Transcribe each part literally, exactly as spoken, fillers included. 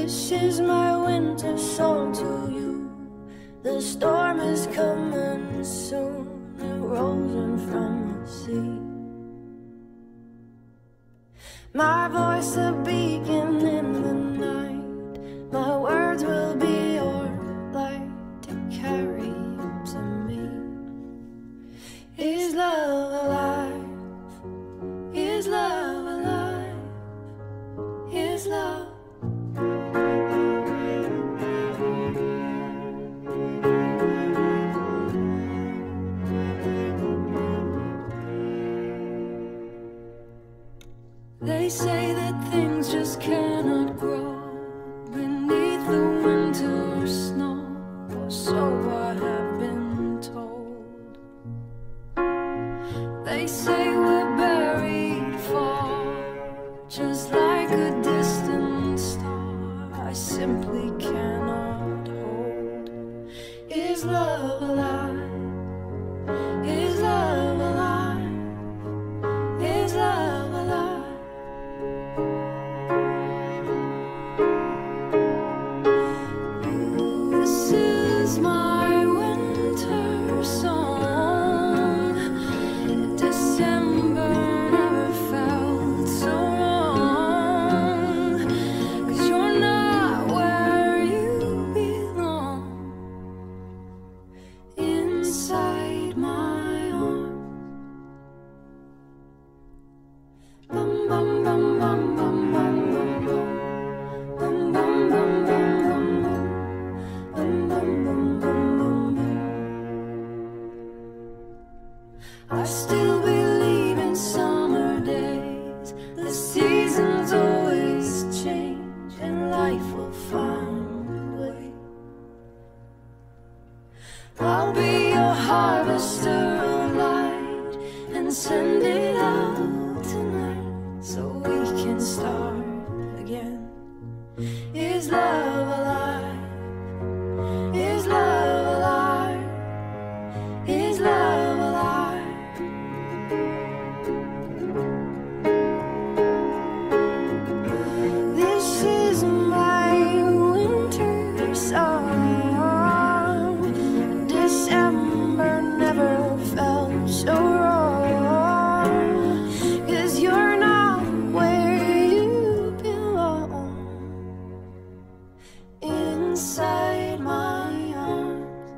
This is my winter song to you. The storm is coming soon. It rolls in from the sea. My voice a beacon in the night. My words will be your light to carry you to me. Is love alive? Is love alive? Is love? They say that things just cannot grow beneath the winter snow, or so I have been told. They say we're buried far, just like a distant star I simply cannot hold. Is love alive? Is love alive? Is love alive? This is my winter song. December never felt so wrong, 'cause you're not where you belong. Inside my arms. Bum bum bum bum bum bum bum bum. Bum bum bum bum bum bum. Bum bum bum bum bum bum. I still believe in summer days. The seasons always change and life will find a way. I'll be your harvester of light and send it out tonight so we can start again. Is love alive? Is love alive? Is love alive? This is my winter song. December never felt so wrong, 'cause you're not where you belong. Inside my arms.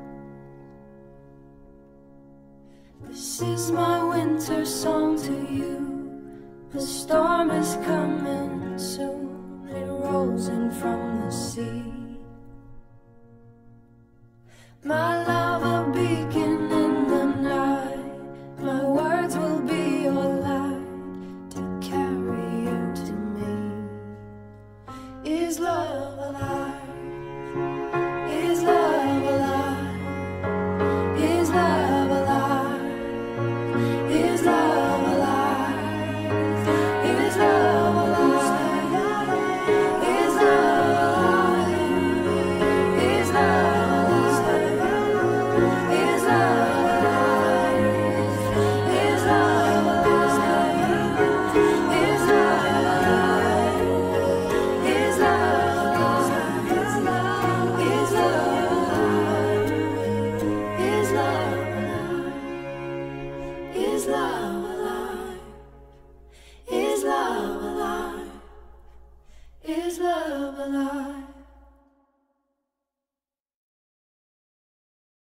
This is my winter song to you. The storm is coming soon. It rolls in from the sea. My